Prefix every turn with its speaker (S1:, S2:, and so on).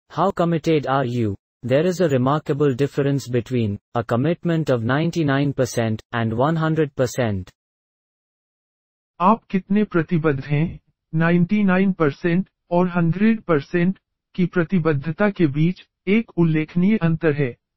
S1: How committed are you? There is a remarkable difference between a commitment of 99% and 100%.
S2: आप कितने प्रतिबद्ध हैं? 99% और 100% की प्रतिबद्धता के बीच एक उल्लेखनीय अंतर है।